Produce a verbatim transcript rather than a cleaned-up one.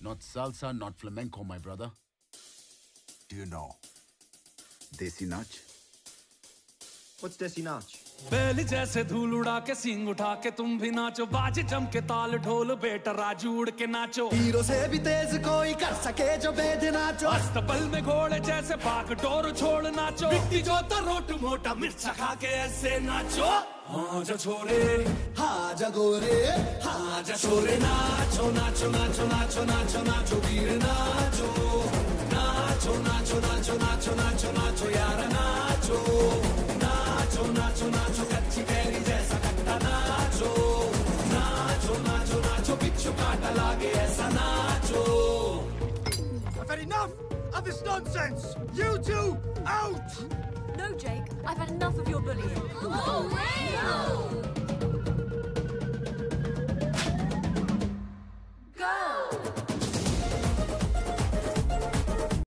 Not salsa, not flamenco, my brother. Do you know Desi Nach? What's Desi Nach? बैल जैसे धूल उड़ा के सींग उठा के तुम भी नाचो, बाज जम के ताल ढोल बेटा राजू उड़ के नाचो। हीरो से भी तेज कोई कर सके जो बेद नाचो। अस्तबल में घोड़े जैसे पाक डोर छोड़ नाचो। मिट्टी जो रोट मोटा मिर्च खा के ऐसे नाचो। हाँ जा छोरे, हाँ जा गोरे, हाँ जा छोरे, नाचो नाचो नाचो नाचो नाचो नाचो वीर नाचो, नाचो नाचो नाचो नाचो नाचो नाचो यार नाचो, नाचो नाचो नाचो कच्ची कैरी जैसा खट्टा नाचो, नाचो नाचो नाचो बिच्छू काटा लागे ऐसा नाचो। I've had enough of this nonsense. You two out. No, Jake. I've had enough of your bullying. Oh, no! Go!